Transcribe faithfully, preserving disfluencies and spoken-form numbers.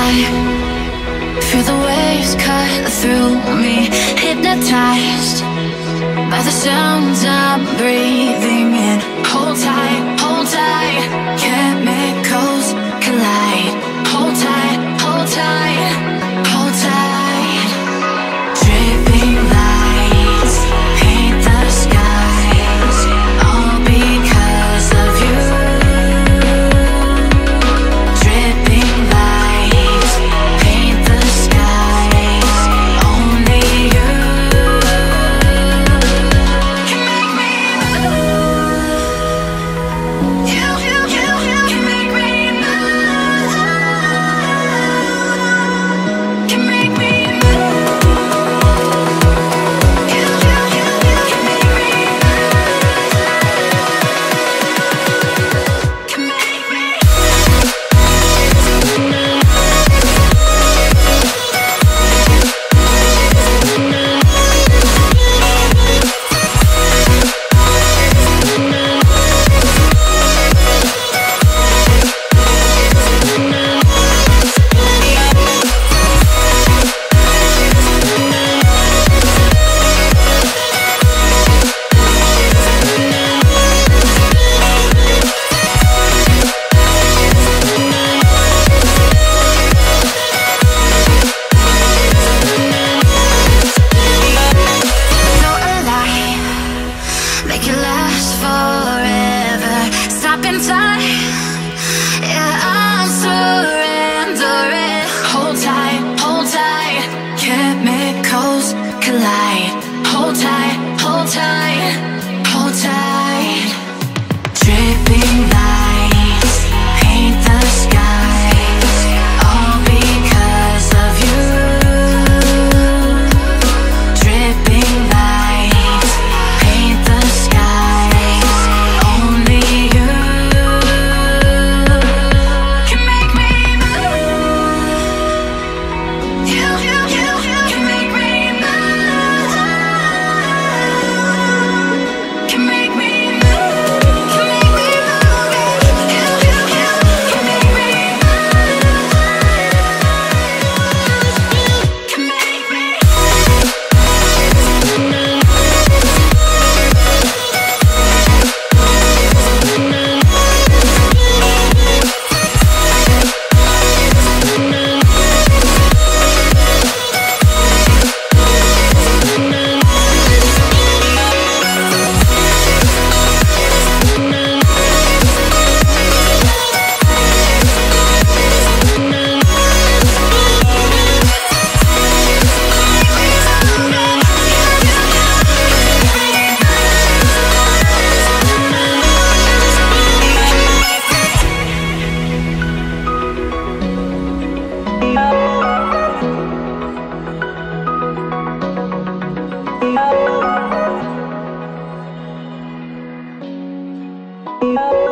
Feel the waves cut through me, hypnotized by the sounds I'm breathing in. Hold tight, hold tight, chemicals collide. Hold tight, hold tight, hold tight. Dripping lights paint the skies, all because of you. Dripping lights paint the skies, only you can make me move. You, you, you, you can make me move. Can make me move. You, you, you, you can make me move. Can make me. Make it last forever. Stop in time. Yeah, I'm surrendering. Hold tight, hold tight. Chemicals collide. Hold tight, hold tight, hold tight. Dripping lights paint the skies, all because of you. Dripping lights paint the skies, only you can make me move. You, you, you, you can make me move. Can make me move. Can make me move. You, you, you can make me move. Can make me. Oh,